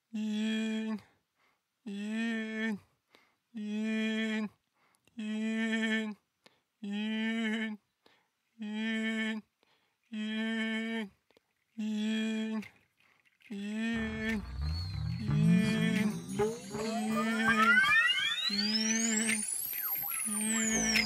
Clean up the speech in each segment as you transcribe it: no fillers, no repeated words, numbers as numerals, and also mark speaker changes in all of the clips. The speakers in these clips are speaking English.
Speaker 1: yin, yin, yin, yin, yin, yin, yin, yin, yin, yin, yin, yin, yin,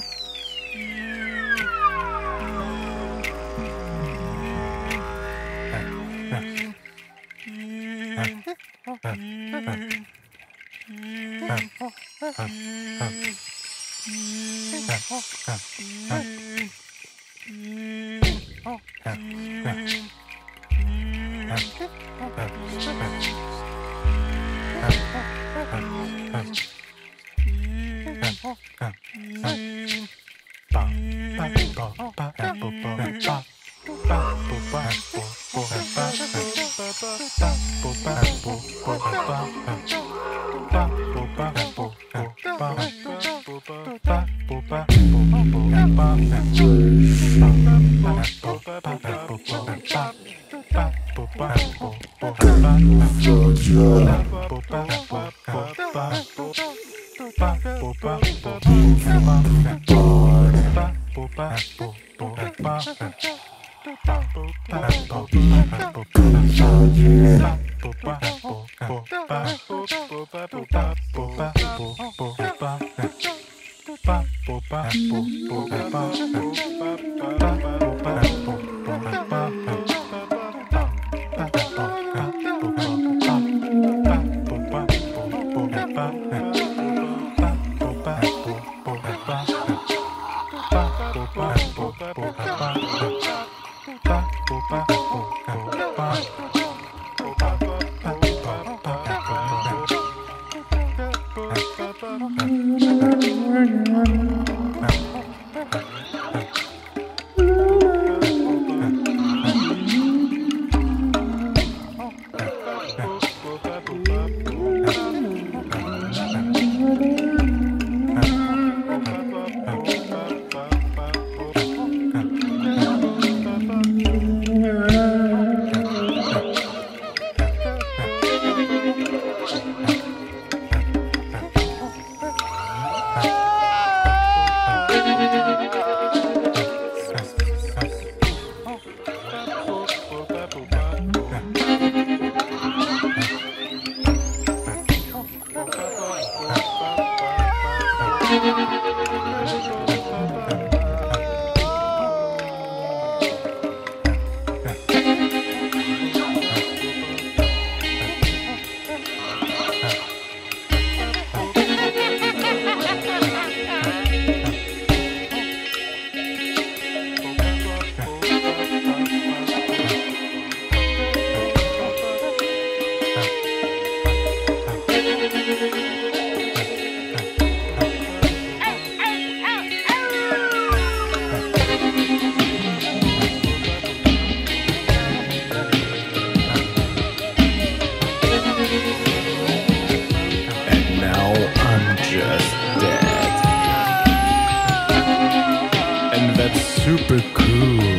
Speaker 2: super cool.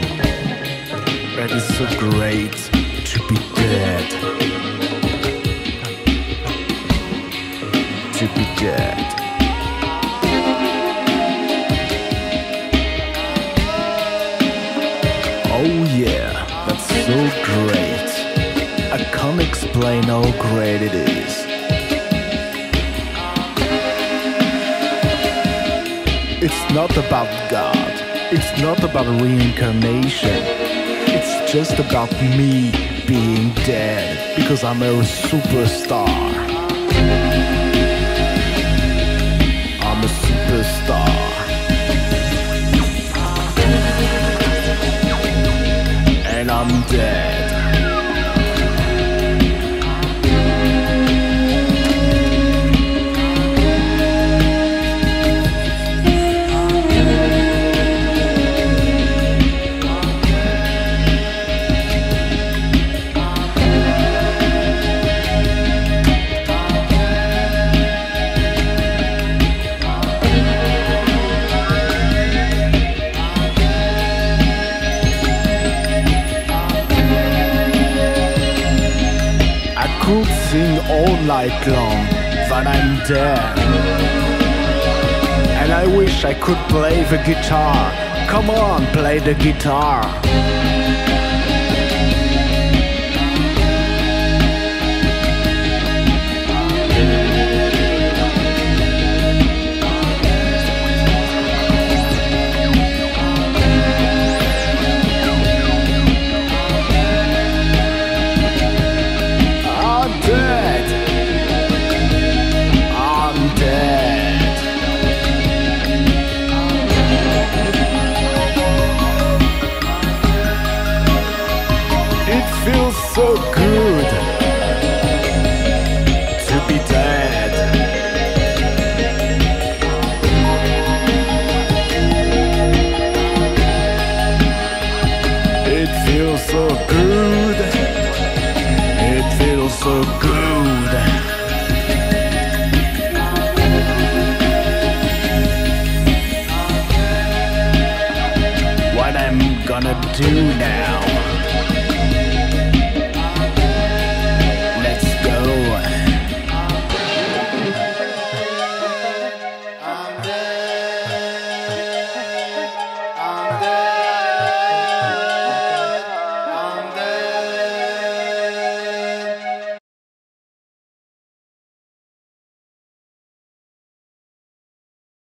Speaker 2: That is so great to be dead. To be dead. Oh yeah, that's so great. I can't explain how great it is. It's not about God. It's not about reincarnation. It's just about me being dead because I'm a superstar. I'm a superstar. And I'm dead. could sing all night long that I'm dead. And I wish I could play the guitar. Come on, play the guitar. I'm dead. I'm dead. It feels so good to be dead. It feels so good. It feels so good. What I'm gonna do now?